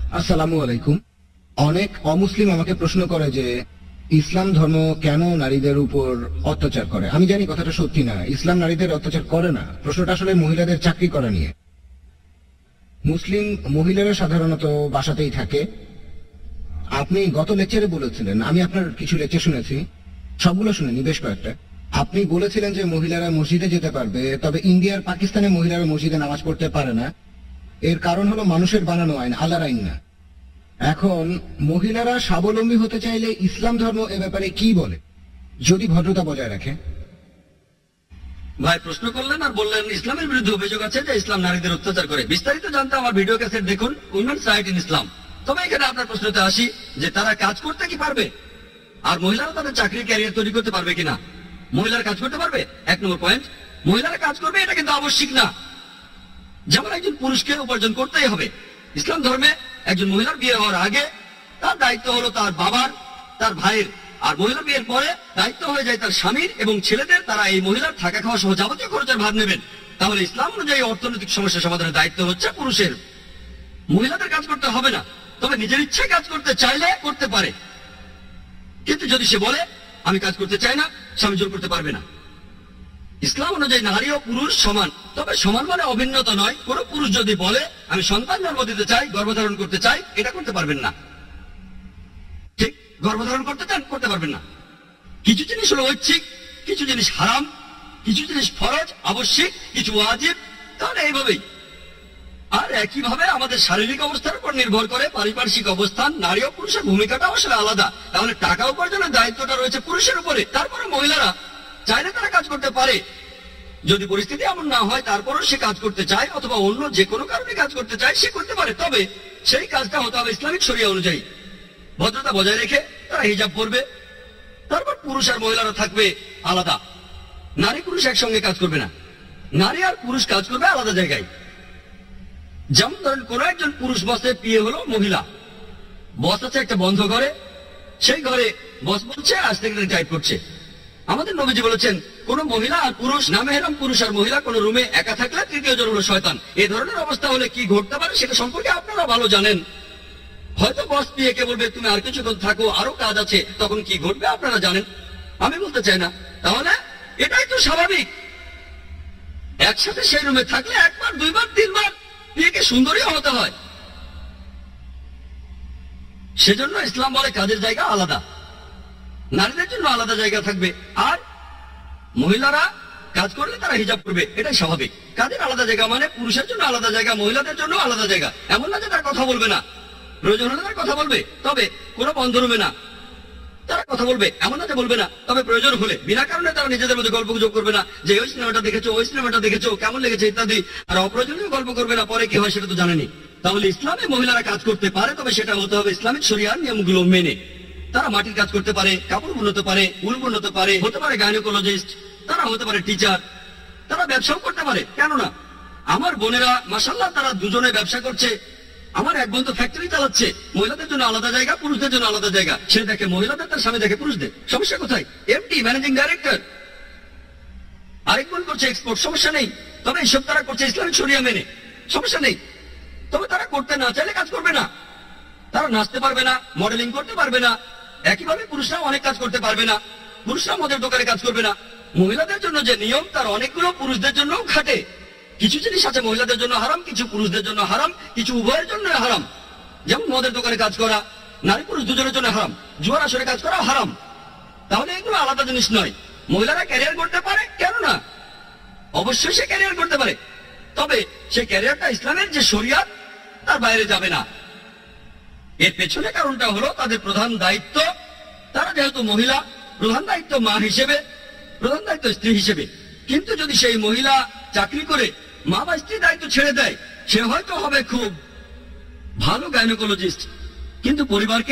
আসসালামু আলাইকুম। অনেক অমুসলিম আমাকে প্রশ্ন করে যে ইসলাম ধর্ম কেন নারীদের উপর অত্যাচার করে। আমি জানি কথাটা সত্যি না, ইসলাম নারীদের অত্যাচার করে না। প্রশ্নটা আসলে মহিলাদের চাকরি করা নিয়ে। মুসলিম মহিলারা সাধারণত বাসাতেই থাকে। আপনি গত লেকচারে বলেছিলেন, আমি আপনার কিছু লেকচার শুনেছি, সবগুলো শুনিনি, বেশ কয়েকটা। আপনি বলেছিলেন যে মহিলারা মসজিদে যেতে পারবে, তবে ইন্ডিয়ার পাকিস্তানে মহিলারা মসজিদে নামাজ পড়তে পারে না। এর কারণ হলো মানুষের বানানো আইন, আল্লাহর আইন না। এখন মহিলারা স্বাবলম্বী হতে চাইলে ইসলাম ধর্ম এ ব্যাপারে কি বলে, যদি ভদ্রতা বজায় রাখে? ভাই প্রশ্ন করলেন আর বললেন ইসলামের বিরুদ্ধে অভিযোগ আছে যে ইসলাম নারীদের অত্যাচার করে। বিস্তারিত জানতে আমার ভিডিও ক্যাসেট দেখুন, উইমেন্স রাইট ইন ইসলাম। তবে এখানে আপনার প্রশ্নতে আসি যে তারা কাজ করতে কি পারবে, আর মহিলারা তাদের চাকরি ক্যারিয়ার তৈরি করতে পারবে কিনা। মহিলারা কাজ করতে পারবে, 1 নম্বর পয়েন্ট। মহিলারা কাজ করবে এটা কিন্তু আবশ্যিক না। যেমন একজন পুরুষকে উপার্জন করতেই হবে। ইসলাম ধর্মে একজন মহিলার বিয়ে হওয়ার আগে তার দায়িত্ব হলো তার বাবার, তার ভাইয়ের, আর মহিলার বিয়ের পরে দায়িত্ব হয়ে যায় তার স্বামীর এবং ছেলেদের। তারা এই মহিলার থাকা খাওয়া সহ যাবতীয় খরচের ভার নেবেন। তাহলে ইসলাম অনুযায়ী অর্থনৈতিক সমস্যা সমাধানের দায়িত্ব হচ্ছে পুরুষের। মহিলাদের কাজ করতে হবে না, তবে নিজের ইচ্ছায় কাজ করতে চাইলে করতে পারে। কিন্তু যদি সে বলে আমি কাজ করতে চাই না, স্বামী জোর করতে পারবে না। ইসলাম অনুযায়ী নারী ও পুরুষ সমান, তবে সমান মানে অভিন্নতা নয়। কোন পুরুষ যদি বলে আমি সন্তান জন্ম দিতে চাই, গর্ভধারণ করতে চাই, এটা করতে পারবেন না। ঠিক, গর্ভধারণ করতে চান, করতে পারবেন না। কিছু জিনিস হলো ঐচ্ছিক, কিছু জিনিস হারাম, কিছু জিনিস ফরজ আবশ্যিক, কিছু ওয়াজিব। তাহলে এইভাবেই। আর একইভাবে আমাদের শারীরিক অবস্থার উপর নির্ভর করে পারিপার্শ্বিক অবস্থান। নারী ও পুরুষের ভূমিকাটা আসলে আলাদা। তাহলে টাকা উপার্জনের দায়িত্বটা রয়েছে পুরুষের উপরে। তারপরে মহিলারা চাইলে তারা কাজ করতে পারে। যদি পরিস্থিতি এমন না হয় তারপরও সে কাজ করতে চায় অথবা অন্য যে কোনো কারণে কাজ করতে চায়, সে করতে পারে। তবে সেই কাজটা হতে হবে ইসলামিক শরিয়া অনুযায়ী। ভদ্রতা বজায় রেখে তারা হিজাব পরবে। তারপর পুরুষ আর মহিলারা থাকবে আলাদা। নারী পুরুষ একসঙ্গে কাজ করবে না। নারী আর পুরুষ কাজ করবে আলাদা জায়গায়। যেমন ধরেন কোন একজন পুরুষ বসে, বিয়ে হলো মহিলা, বস আছে একটা বন্ধ ঘরে, সেই ঘরে বস বলছে আর সেক্রেটারি টাইপ করছে। আমাদের নবীজি বলেছেন কোন মহিলা আর পুরুষ, নামেহরাম পুরুষ আর মহিলা কোন রুমে একা থাকলে তৃতীয় জন হলো শয়তান। এই ধরনের অবস্থা হলে কি ঘটতে পারে সেটা সম্পর্কে আপনারা ভালো জানেন। হয়তো বস কে বলবে তুমি আর কিছুক্ষণ থাকো, আরো কাজ আছে, তখন কি ঘটবে আপনারা জানেন। আমি বলতে চাই না। তাহলে এটাই তো স্বাভাবিক। একসাথে সেই রুমে থাকলে একবার, দুইবার, তিনবার বিয়েকে সুন্দরীও হতে হয়। সেজন্য ইসলাম বলে কাজের জায়গা আলাদা, নারীদের জন্য আলাদা জায়গা থাকবে। আর মহিলারা কাজ করলে তারা হিজাব করবে, এটাই স্বাভাবিক। কাজের আলাদা জায়গা মানে পুরুষের জন্য আলাদা জায়গা, মহিলাদের জন্য আলাদা জায়গা। এমন না যে তার কথা বলবে না, প্রয়োজন হলে তার কথা বলবে, তবে কোনো বন্ধ রুমে না। তারা কথা বলবে, এমন না যে বলবে না, তবে প্রয়োজন হলে। বিনা কারণে তারা নিজেদের মধ্যে গল্প গুজব করবে না যে ওই সিনেমাটা দেখেছো, ওই সিনেমাটা দেখেছো, কেমন লেগেছে ইত্যাদি। আর অপ্রয়োজনীয় গল্প করবে না, পরে কি হয় সেটা তো জানেনি। তাহলে ইসলামে মহিলারা কাজ করতে পারে, তবে সেটা হতে হবে ইসলামিক শরিয়ার নিয়মগুলো মেনে। তারা মাটির কাজ করতে পারে, কাপড় বুনতে পারে, উল বুনতে পারে, হতে পারে গাইনোকোলজিস্ট, তারা হতে পারে টিচার, তারা ব্যবসাও করতে পারে। কেন না? আমার বোনেরা মাশাআল্লাহ তারা দুজনে ব্যবসা করছে। আমার এক বন্ধু ফ্যাক্টরি চালাচ্ছে, মহিলাদের জন্য আলাদা জায়গা, পুরুষদের জন্য আলাদা জায়গা। সে দেখে মহিলাদের, তার স্বামী দেখে পুরুষদের। সমস্যা কোথায়? MD, managing director. আরেক বোন করছে এক্সপোর্ট, সমস্যা নেই। তবে এইসব তারা করছে ইসলামিক শরিয়া মেনে, সমস্যা নেই। তবে তারা করতে না চাইলে কাজ করবে না। তারা নাচতে পারবে না, মডেলিং করতে পারবে না। একইভাবে পুরুষরাও অনেক কাজ করতে পারবে না। পুরুষরা মদের দোকানে কাজ করবে না। মহিলাদের জন্য যে নিয়ম, তার অনেকগুলো পুরুষদের জন্য খাটে। কিছু জিনিস আছে মহিলাদের জন্য হারাম, কিছু পুরুষদের জন্য হারাম, কিছু উভয়ের জন্য হারাম। যেমন মদের দোকানে কাজ করা নারী পুরুষ দুজনের জন্য হারাম, জুয়ার আসরে কাজ করা হারাম। তাহলে এগুলো আলাদা জিনিস নয়। মহিলারা ক্যারিয়ার করতে পারে, কেন না? অবশ্যই সে ক্যারিয়ার করতে পারে, তবে সে ক্যারিয়ারটা ইসলামের যে শরিয়াত তার বাইরে যাবে না। এর পেছনে কারণটা হলো তাদের প্রধান দায়িত্ব। তারা যেহেতু মহিলা, প্রধান দায়িত্ব মা হিসেবে, প্রধান দায়িত্ব স্ত্রী হিসেবে। কিন্তু যদি সেই মহিলা চাকরি করে মা বা স্ত্রীর দায়িত্ব ছেড়ে দেয়, সে হয়তো হবে খুব ভালো গাইনোকোলজিস্ট, কিন্তু পরিবারকে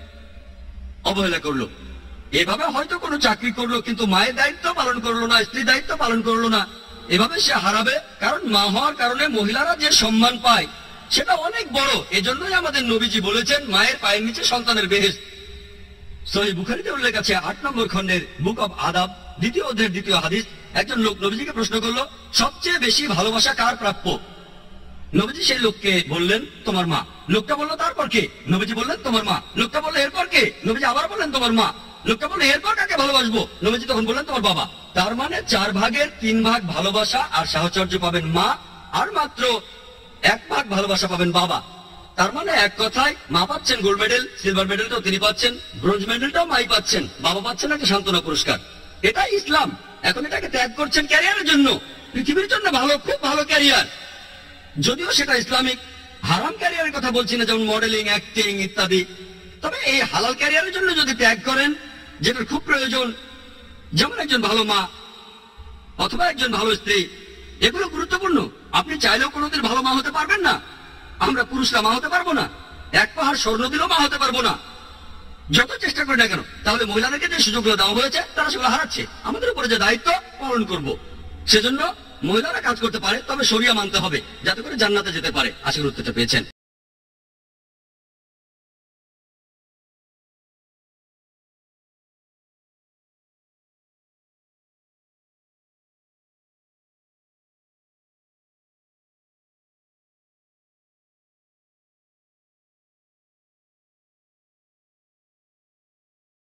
অবহেলা করলো। এভাবে হয়তো কোনো চাকরি করলো, কিন্তু মায়ের দায়িত্ব পালন করলো না, স্ত্রীর দায়িত্ব পালন করলো না। এভাবে সে হারাবে। কারণ মা হওয়ার কারণে মহিলারা যে সম্মান পায় সেটা অনেক বড়। এজন্যই আমাদের নবীজি বলেছেন মায়ের পায়ের নিচে সন্তানের বেহেশত। সহিহ বুখারীতে উল্লেখ আছে 8 নম্বর খণ্ডের বুক অব আদাব 2য় অধ্যায়ের 2য় হাদিস। একজন লোক নবীজিকে প্রশ্ন করলো, সবচেয়ে বেশি ভালোবাসা কার প্রাপ্য? নবীজি সেই লোককে বললেন তোমার মা। লোকটা বললো তারপর কে? নবীজি বললেন তোমার মা। লোকটা বললো এরপর কে? নবীজি আবার বললেন তোমার মা। লোকটা বললো এরপর কাকে ভালোবাসবো? নবীজি তখন বললেন তোমার বাবা। তার মানে 4 ভাগের 3 ভাগ ভালোবাসা আর সাহচর্য পাবেন মা, আর মাত্র 1 ভাগ ভালোবাসা পাবেন বাবা। তার মানে এক কথায় মা পাচ্ছেন গোল্ড মেডেল, সিলভার মেডেলটাও তিনি পাচ্ছেন, ব্রোঞ্জ মেডেলটাও মাই পাচ্ছেন, বাবা পাচ্ছেন একটা সান্ত্বনা পুরস্কার। এটাই ইসলাম। এখন এটাকে ত্যাগ করছেন ক্যারিয়ারের জন্য, পৃথিবীর জন্য ভালো, খুব ভালো ক্যারিয়ার, যদিও সেটা ইসলামিক। হারাম ক্যারিয়ারের কথা বলছি না, যেমন মডেলিং, অ্যাক্টিং ইত্যাদি। তবে এই হালাল ক্যারিয়ারের জন্য যদি ত্যাগ করেন, যেটার খুব প্রয়োজন, যেমন একজন ভালো মা অথবা একজন ভালো স্ত্রী, এগুলো গুরুত্বপূর্ণ। আপনি চাইলেও কোনোদিন ভালো মা হতে পারবেন না। আমরা পুরুষরা মা হতে পারবো না, 1 পাহাড় স্বর্ণ দিলেও মা হতে পারবো না, যত চেষ্টা করি না কেন। তাহলে মহিলাদেরকে যে সুযোগগুলো দেওয়া হয়েছে তারা সেগুলো হারাচ্ছে। আমাদের উপরে যে দায়িত্ব পালন করব, সেজন্য মহিলারা কাজ করতে পারে, তবে শরিয়া মানতে হবে, যাতে করে জান্নাতে যেতে পারে। আশা করি উত্তরটা পেয়েছেন।